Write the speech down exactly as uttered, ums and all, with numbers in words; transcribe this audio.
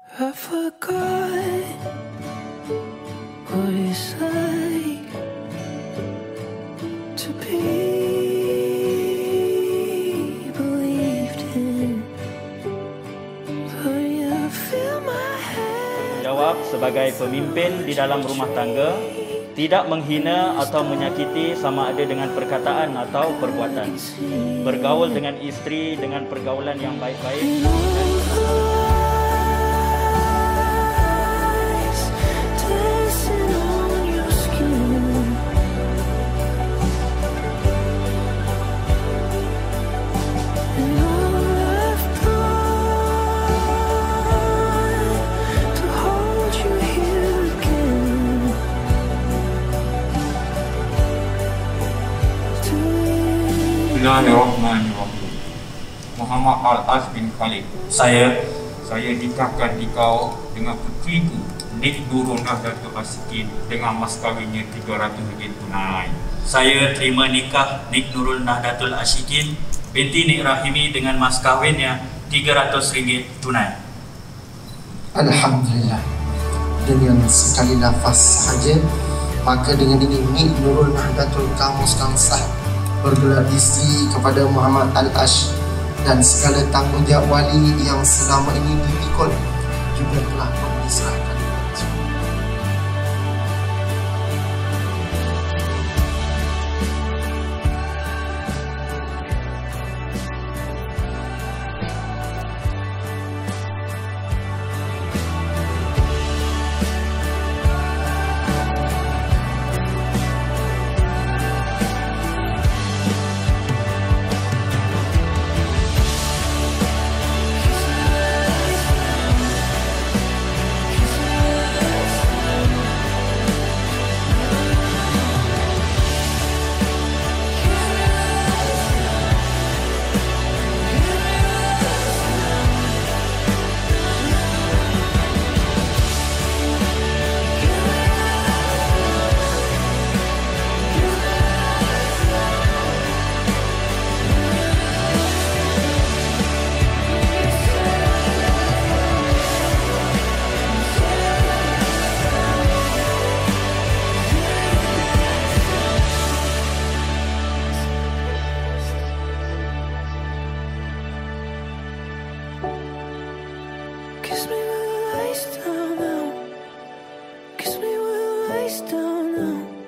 I forgot what it's like to be believed in, but you fill my head. Jawab sebagai pemimpin di dalam rumah tangga, tidak menghina atau menyakiti sama ada dengan perkataan atau perbuatan. Bergaul dengan isteri dengan pergaulan yang baik-baik. Bismillahirrahmanirrahim. Muhammad Al-Ash bin Khalid. Saya Saya nikahkan dikau dengan putriku Nik Nurul Nahdlatul Asyikin dengan mas kawinnya tiga ratus ringgit tunai. Saya terima nikah Nik Nurul Nahdlatul Asyikin binti Nik Rahimi dengan mas kawinnya tiga ratus ringgit tunai. Alhamdulillah. Dengan sekali nafas sahaja, maka dengan ini Nik Nurul Nahdlatul Kamus dan sah bergelar isteri kepada Muhammad Al-Ash, dan segala tanggungjawab wali yang selama ini dipikul juga telah diserahkan. Kiss me with the lights down now. Kiss me with the lights down now.